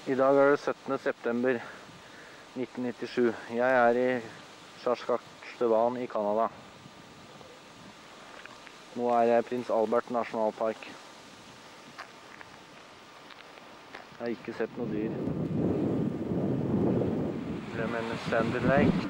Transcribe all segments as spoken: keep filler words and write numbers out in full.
I dag er det syttende september nitten nittisju. Jeg er i Saskatchewan i Canada. Nå er jeg i Prins Albert nasjonalpark. Jeg har ikke sett noe dyr. Det mener Sandy Lake.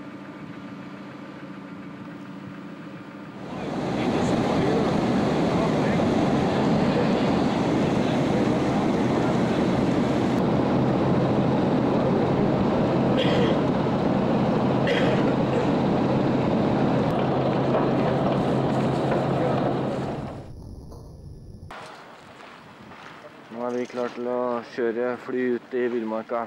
Nå er vi klar til å kjøre fly ut i villmarka.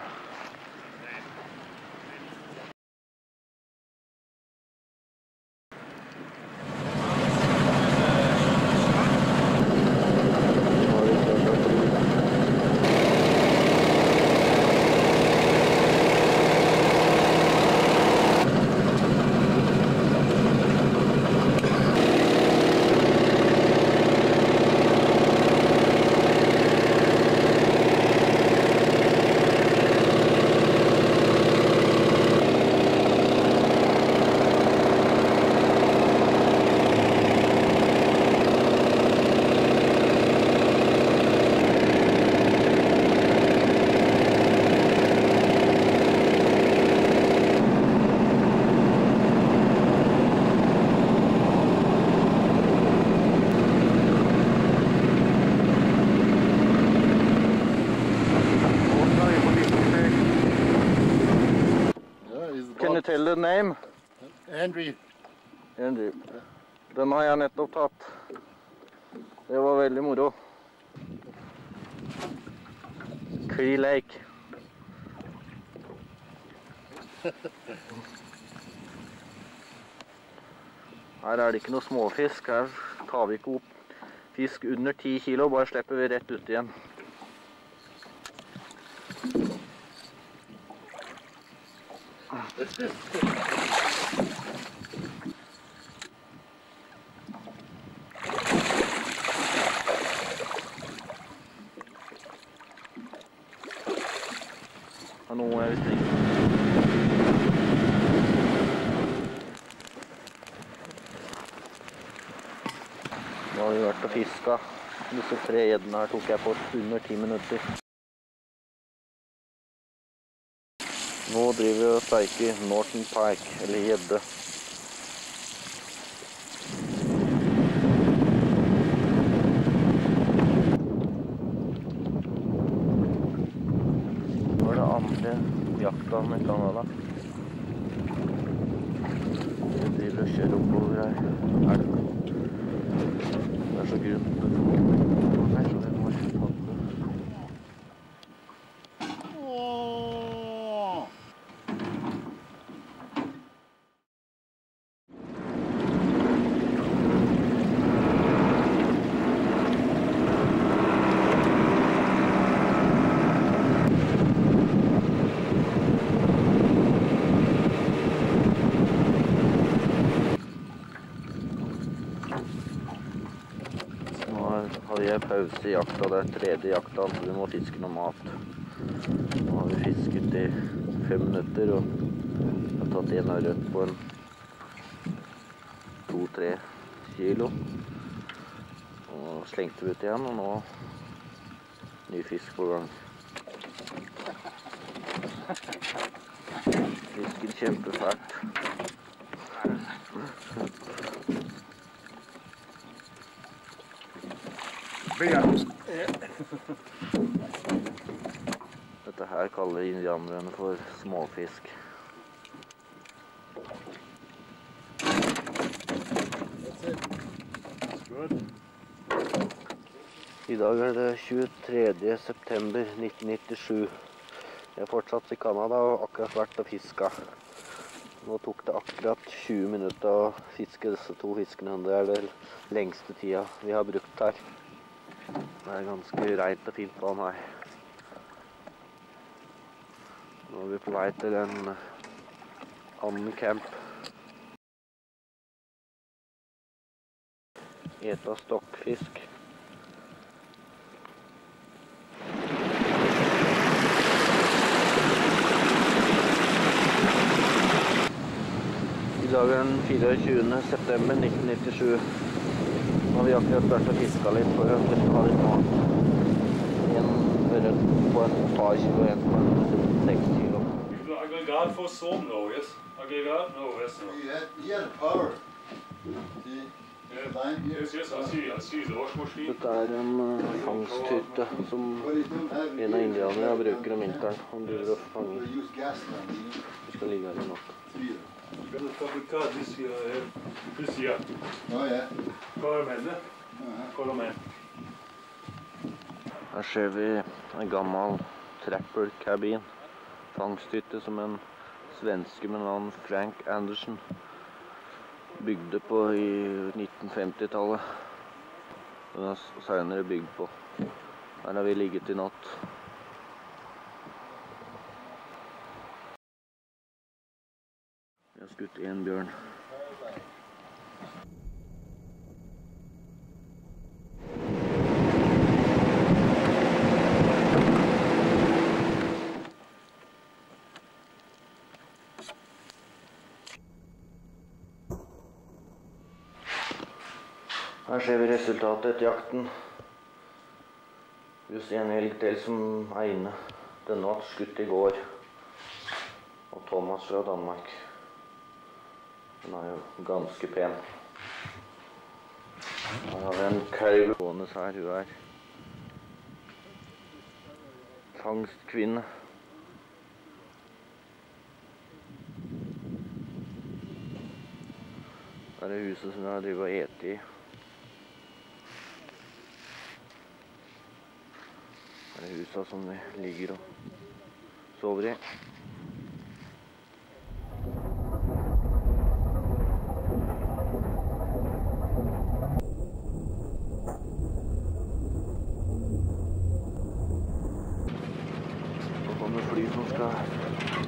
Can you tell the name? Andrew. Andrew. Den har jeg nettopp tatt. Det var veldig moro. Cree Lake. Her er det ikke noe småfisk. Her tar vi ikke opp fisk under ti kilo, bare slipper vi rett ut igjen. Og nå er vi stengt. Nå har vi vært og fisket. Disse tre gjeddene her tok jeg på under ti minutter. Nå driver vi og steiker Northern Pike, eller gjedde. Nå er det andre jakta med Canada. Vi driver og kjører oppover her. Elven. Det er så grunt. Nei, så det må jeg ta det. Hadde jeg pause i jakta, det er tredje jakta, så vi må fiske noe mat. Nå har vi fisket i fem minutter, og jeg har tatt en ørret på en to tre kilo. Og slengte vi ut igjen, og nå ny fisk på gang. Fisken kjempefælt. Dette her kaller indianerne for småfisk. I dag er det tjuetredje september nitten nittisju. Jeg er fortsatt i Canada og akkurat vært og fisket. Nå tok det akkurat tjue minutter å fiske disse to fiskene. Det er den lengste tida vi har brukt her. Det er ganske rent og fint vann her. Nå er vi på vei til en annen camp. Eta stokkfisk. Fredag den tjuefire september nitten nittisju. Nå har vi akkurat vært og fisket litt for å ha litt mat. En ørret på en par kilo, en på en seks kilo. Aggregat for sånn nå, yes? Aggregat nå, yes? He had power. See, line here. Yes, yes, I see, I see the washmachine. Dette er en uh, fangsthytte som en av indianerne bruker om vinteren. Han driver og fanger. They use gas line, you know. Vi skal ligge her i natt. Three. The fabrikat, this here, this here. Oh yeah. Colorman, eh? Uh-huh. Colorman. Her ser vi en gammel trapper cabin. Fangsthytte som en svenske med navn Frank Andersen bygde på i nitten femti-tallet. Den er senere bygd på. Her har vi ligget i natt. Vi har skutt en bjørn. Her ser vi resultatet etter jakten. Just en elg til som er inne. Den var skutt i går. Og Thomas fra Danmark. Den er jo ganske pen. Her har vi en kalv gående her. Hun er fangstkvinne. Her er huset som hun har drivet og et i. Her er huset som vi ligger og sover i. Nå kommer fly som skal